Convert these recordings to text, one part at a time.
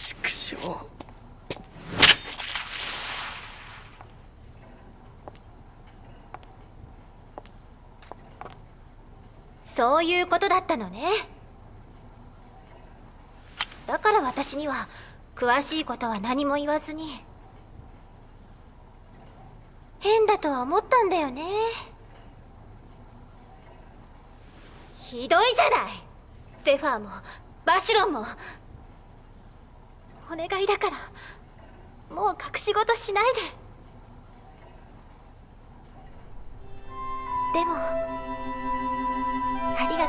畜生。 そういうことだったのね。だから私には詳しいことは何も言わずに。変だとは思ったんだよね。ひどいじゃない。ゼファーもバシュロンも。お願いだからもう隠し事しないで。でもありが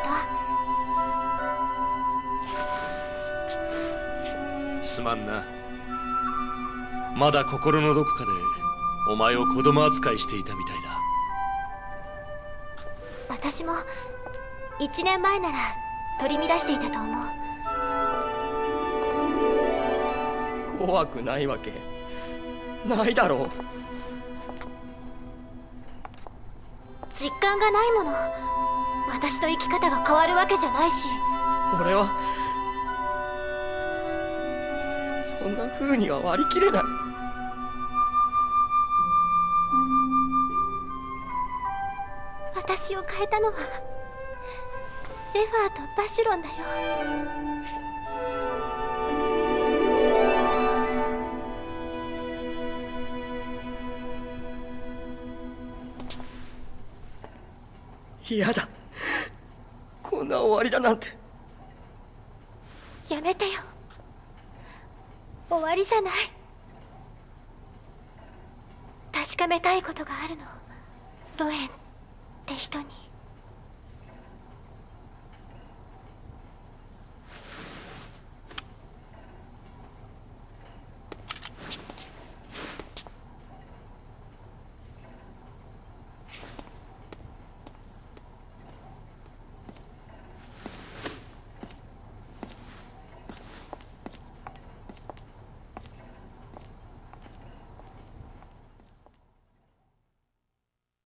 とう。 すまんな。まだ心のどこかでお前を子供扱いしていたみたいだ。 私も1年前なら取り乱していたと思う。 怖くないわけないだろう。 実感がないもの。私の生き方が変わるわけじゃないし。 俺はそんな風には割り切れない。 私を変えたのはゼファーとバシュロンだよ。 嫌だ、こんな終わりだなんて。 やめてよ。終わりじゃない。確かめたいことがあるの。ロエンって人に。